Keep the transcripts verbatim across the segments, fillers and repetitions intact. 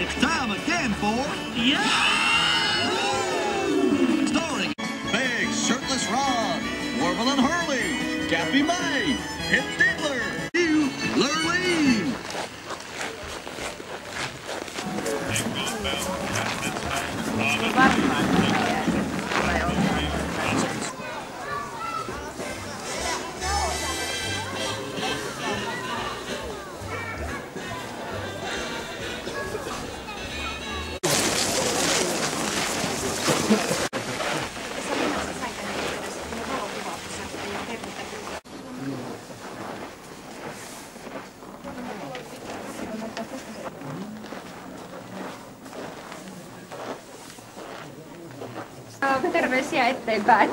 It's time again for Yahoo! Starring Big Shirtless Rod, Warble and Hurley, Kathy May, Hip Diddler, you, Lurleen. Terveisiä eteenpäin.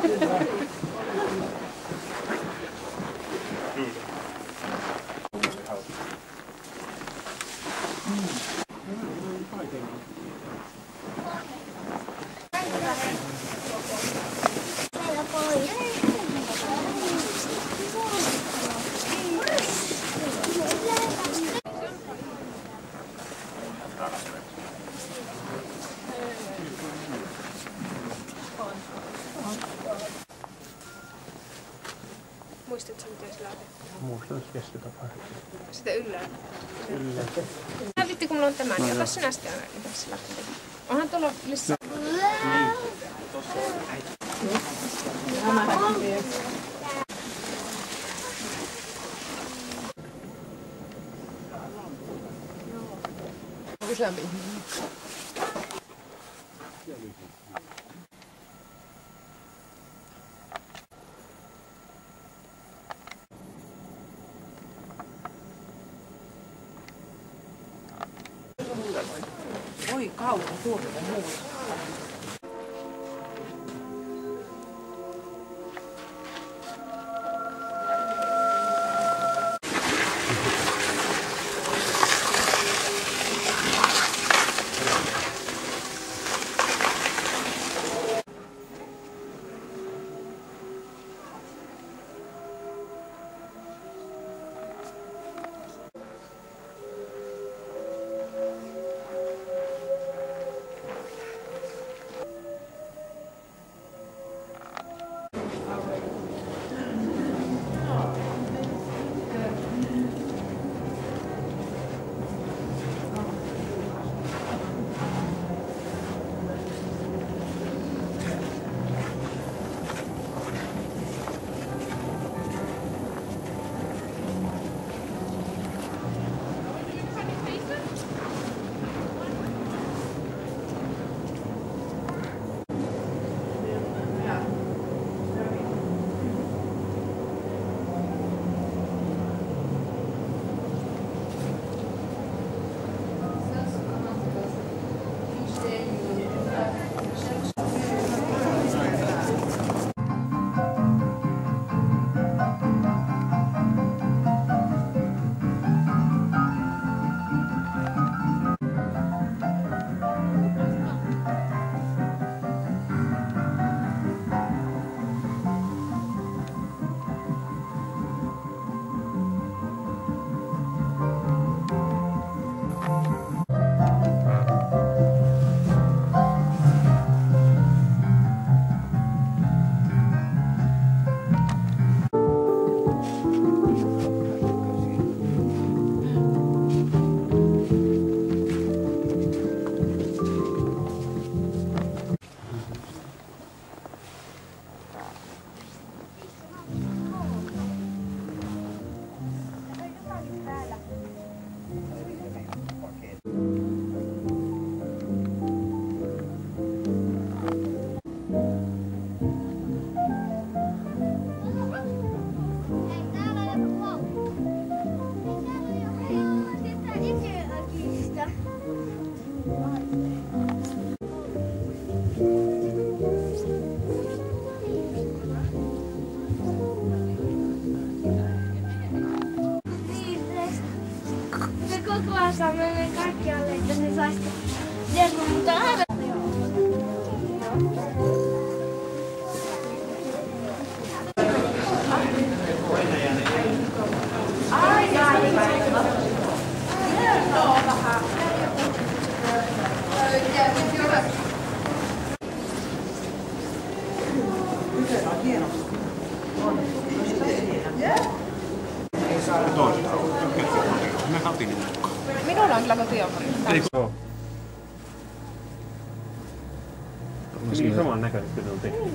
Muistatko miten se lähti? Muistan keskitapaa. Sitä yllään. Yllään. Tää vitti kun mulla on tämä, niin ota sinä sitten aina tässä lähti. Onhan tuolla lisää. Useampi ihminen. Oi kauan, tuolla on muuta. Saa mennä kaikkialle, että se saisi tehdä, mutta aina... Ai, ai, ai. kyllä kotiovari. Joo. Niin saman näköisesti se on tehty.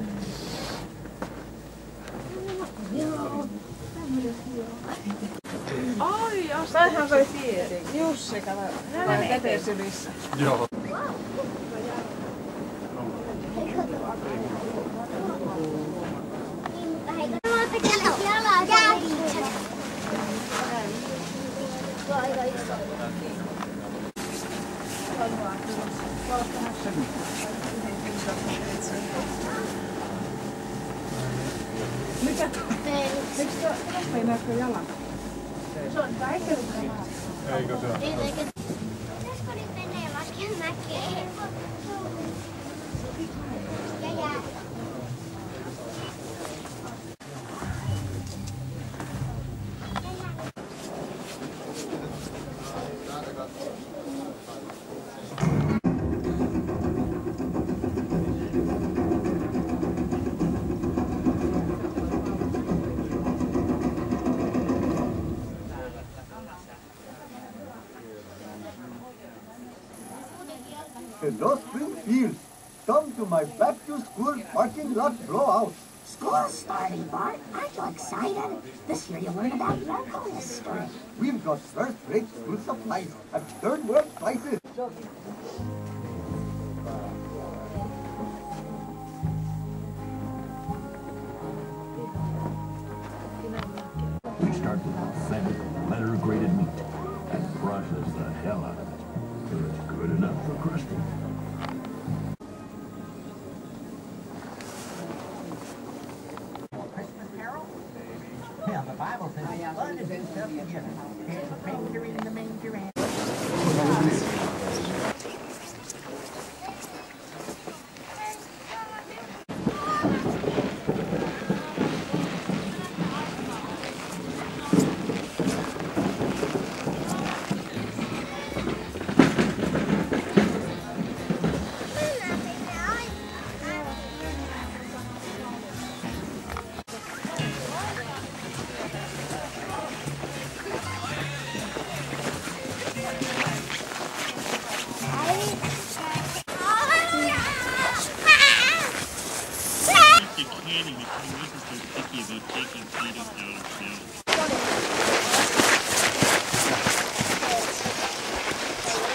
Ai, jostain toi tiedin. Jussi, kato. Hän on käteen sylissä. Joo. Mikä tuo? Miksi tuo? Meinaatko jalan? Se on kaikenlaista. Eikö se ole? Pitäisikö nyt menee laskea mäkeen? Ja jää. Hello, Springfield. Come to my back to school parking lot blowout. School's starting, Bart. Aren't you excited? This year you'll learn about local history. We've got first-rate school supplies at third-world prices. We start with authentic, letter-graded meat and process the hell out of it till it's good enough for crusting. Christmas carol? Yeah, the Bible says blood is in stuff together. There's a manger in the manger and...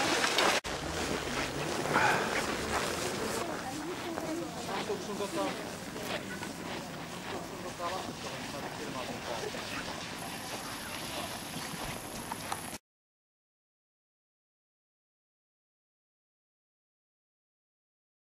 Sun tota...